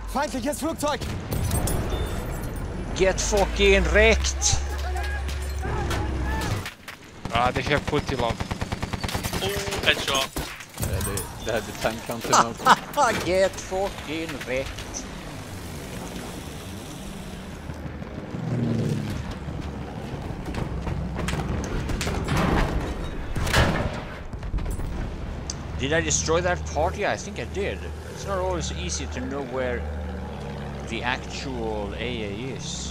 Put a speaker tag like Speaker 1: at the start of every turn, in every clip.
Speaker 1: Feindliches Flugzeug!
Speaker 2: Get fucking wrecked!
Speaker 3: Ah, they have putty love.
Speaker 4: Oh, headshot.
Speaker 5: They had the tank counter now.
Speaker 2: Get fucking wrecked! Did I destroy that party? I think I did. It's not always easy to know where the actual AA is.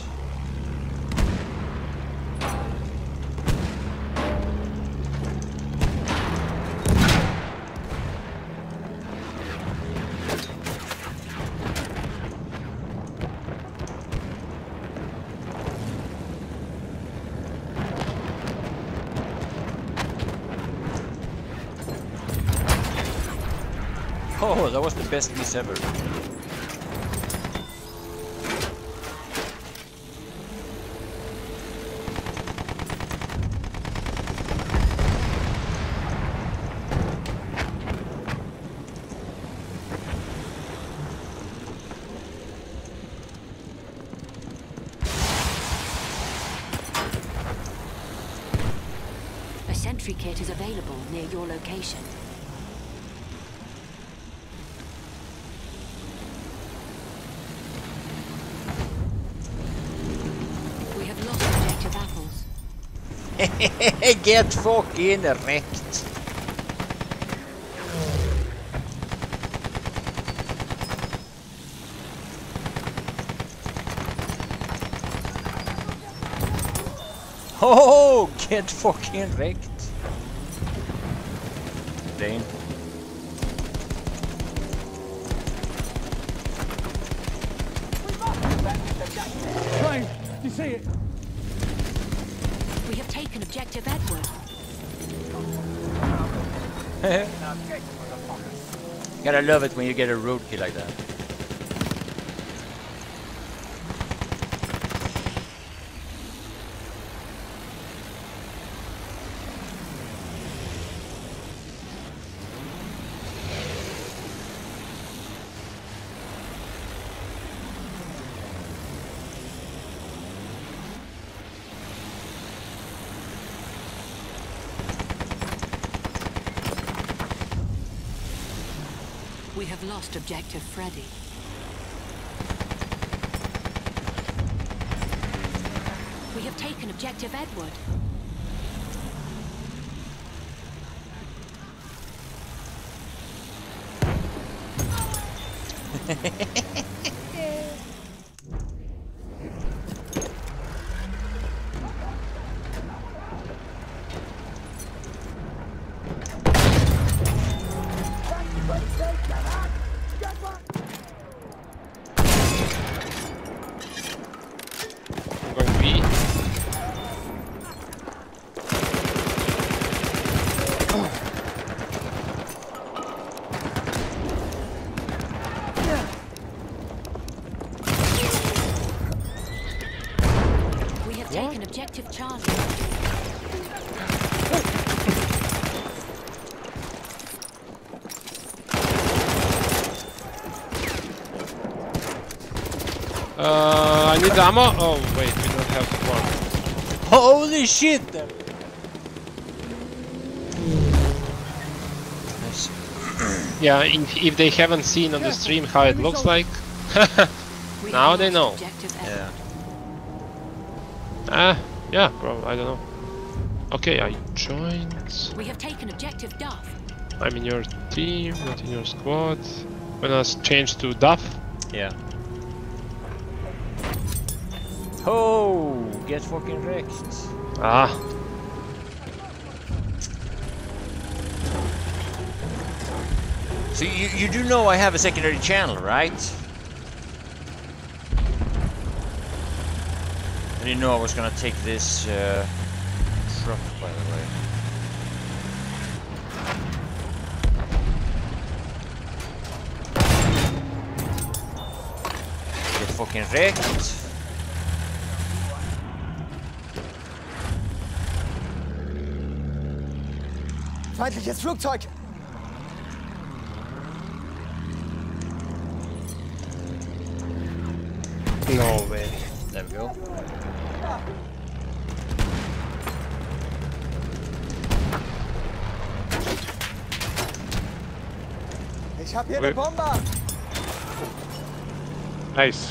Speaker 2: Oh, that was the best miss ever.
Speaker 6: A sentry kit is available near your location.
Speaker 2: Get fucking wrecked. Oh, get fucking wrecked. Dane.
Speaker 1: Ryan, you see it?
Speaker 6: We have taken objective Edward.
Speaker 2: Gotta love it when you get a roadkill like that.
Speaker 6: We have lost objective Freddy. We have taken objective Edward.
Speaker 3: Going B.
Speaker 6: We have taken objective Charlie.
Speaker 3: I need ammo. Oh wait, we don't have one.
Speaker 2: Holy shit! Nice.
Speaker 3: Yeah, if they haven't seen on the stream how it looks like, now they know.
Speaker 2: Yeah.
Speaker 3: Yeah, bro, I don't know. Okay, I joined.
Speaker 6: We have taken objective Duff.
Speaker 3: I'm in your team, not in your squad. When I change to Duff.
Speaker 2: Yeah. Oh, get fucking wrecked.
Speaker 3: Ah.
Speaker 2: So you do know I have a secondary channel, right? I didn't know I was gonna take this truck, by the way. Get fucking wrecked.
Speaker 1: Feindliches Flugzeug!
Speaker 6: We
Speaker 3: No way.
Speaker 2: There we go.
Speaker 1: Ich hab hier eine Bombe!
Speaker 3: Nice.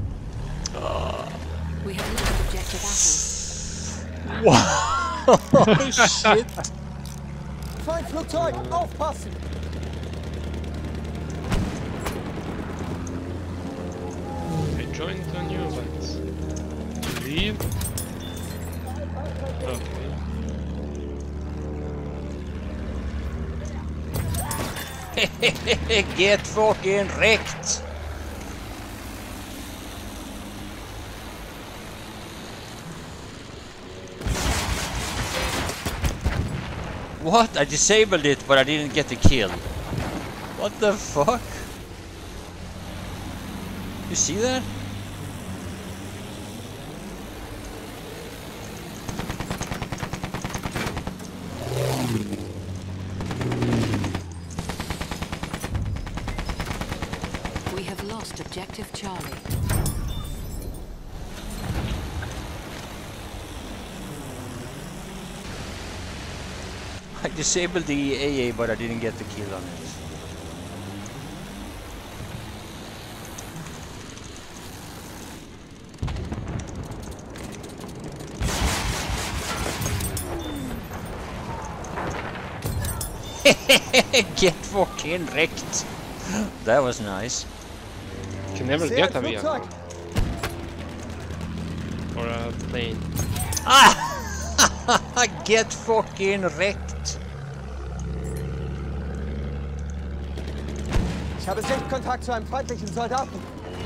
Speaker 6: We have lost objective apples.
Speaker 2: Oh shit!
Speaker 1: Feindflugzeug, aufpassen!
Speaker 3: I joined a new ones. Leave. Okay.
Speaker 2: Get fucking wrecked! What? I disabled it, but I didn't get the kill. What the fuck? You see that?
Speaker 6: We have lost objective Charlie.
Speaker 2: I disabled the AA, but I didn't get the kill on it. Get fucking wrecked. That was nice.
Speaker 3: Can never
Speaker 1: Sehe
Speaker 3: get
Speaker 1: ein
Speaker 3: a vehicle
Speaker 1: Flugzeug!
Speaker 3: or a plane.
Speaker 2: Ah! Get fucking wrecked.
Speaker 1: Ich habe Sichtkontakt zu einem feindlichen Soldaten.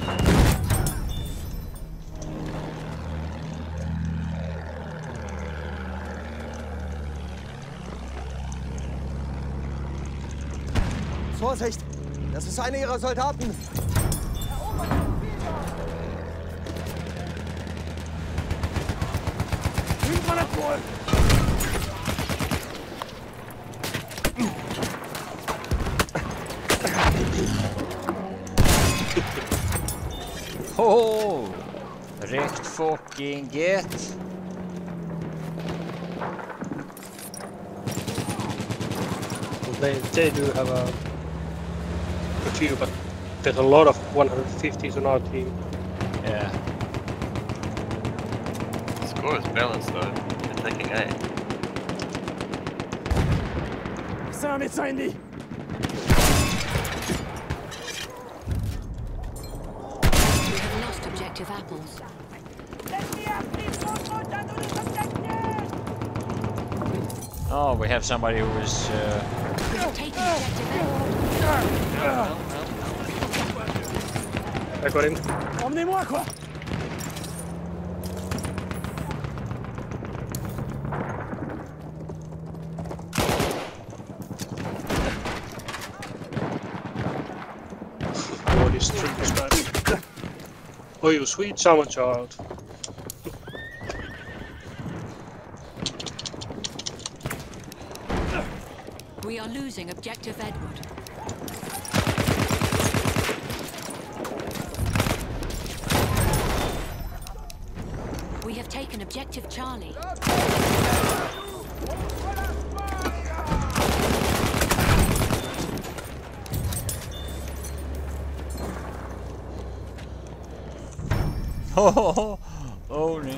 Speaker 1: Vorsicht! Das ist einer ihrer Soldaten!
Speaker 2: Oh! Wrecked fucking get.
Speaker 7: They do have a few, but there's a lot of 150s on our team.
Speaker 2: Yeah.
Speaker 4: The score is balanced though. They're taking A.
Speaker 1: Sami Sandy!
Speaker 6: We have lost objective apples.
Speaker 2: Oh, we have somebody who is.
Speaker 6: We have taken objective apples.
Speaker 7: I got him.
Speaker 1: Emmenez-moi, quoi!
Speaker 7: Oh, this tree is bad. Oh, you sweet summer child.
Speaker 6: We are losing objective Edward. We have taken objective Charlie.
Speaker 2: Oh, only.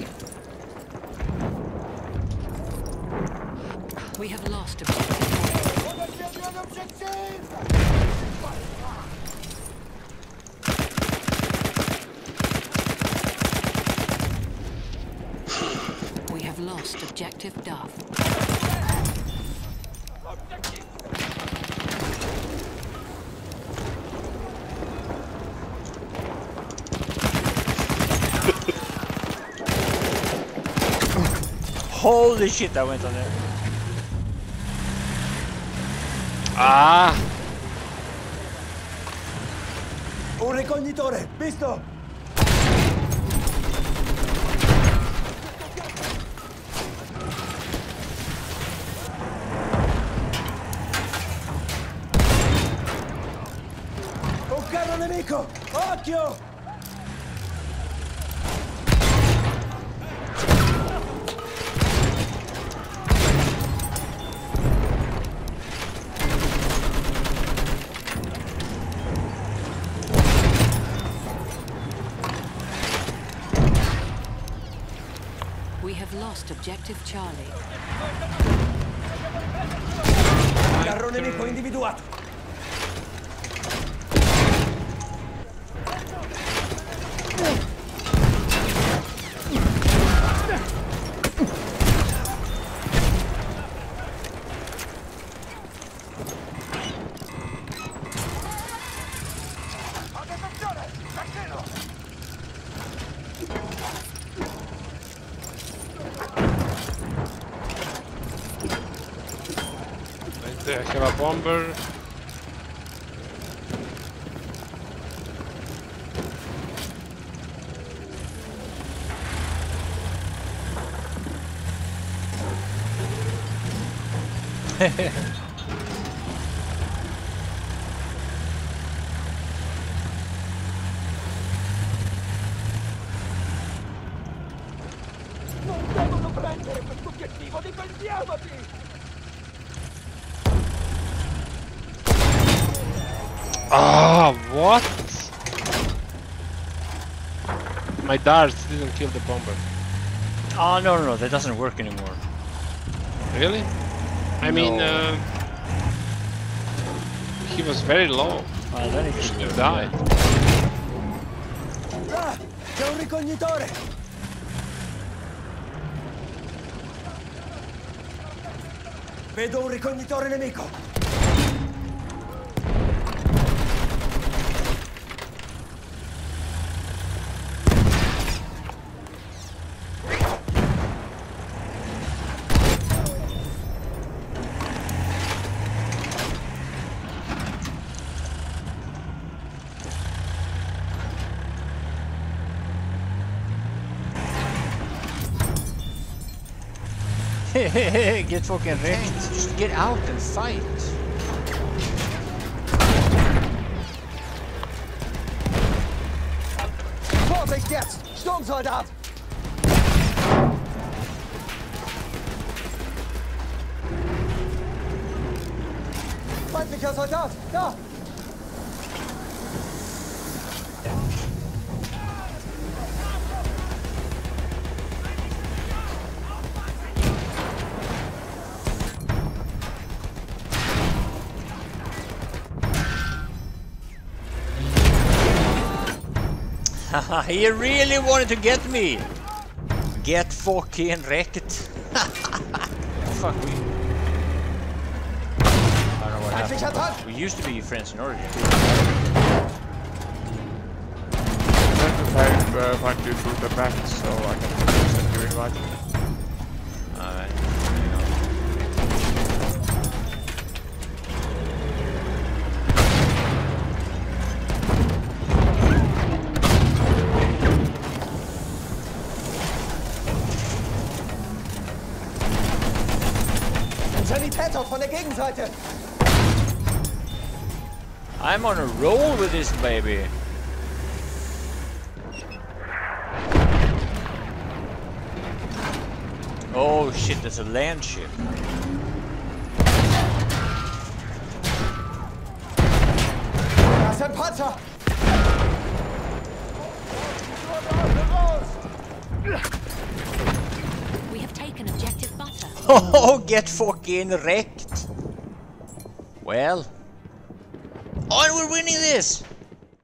Speaker 6: We have lost objective. We have lost objective Dove.
Speaker 2: Holy shit, that went on there.
Speaker 3: Ah!
Speaker 1: Un ricognitore, visto! Un carro nemico! Occhio!
Speaker 6: have lost objective Charlie.
Speaker 1: Carro nemico individuato.
Speaker 3: Right there, I have a bomber.
Speaker 1: Non devono prendere questo obiettivo, difendiamoti!
Speaker 3: Ah, what? My darts didn't kill the bomber.
Speaker 2: Oh no, that doesn't work anymore.
Speaker 3: Really? I mean, he was very low.
Speaker 2: Then
Speaker 3: He should have died.
Speaker 1: Ah, c'è un ricognitore! Vedo un ricognitore nemico!
Speaker 2: Get fucking wrecked. Just get out and fight.
Speaker 1: Vorsicht jetzt! Sturmsoldat! Feindlicher Soldat! Da!
Speaker 2: He really wanted to get me. Get fucking wrecked. Fuck we. I don't know what happened. We used to be friends in Origin.
Speaker 8: I'll find you through the back so I can send you invite.
Speaker 2: Alright.
Speaker 1: Sanitäter von der Gegenseite!
Speaker 2: I'm on a roll with this baby. Oh shit, that's a land ship.
Speaker 1: Das ist ein Panzer!
Speaker 6: We have taken objective butter.
Speaker 2: Oh, get fucking wrecked. Well. Oh, and we're winning this!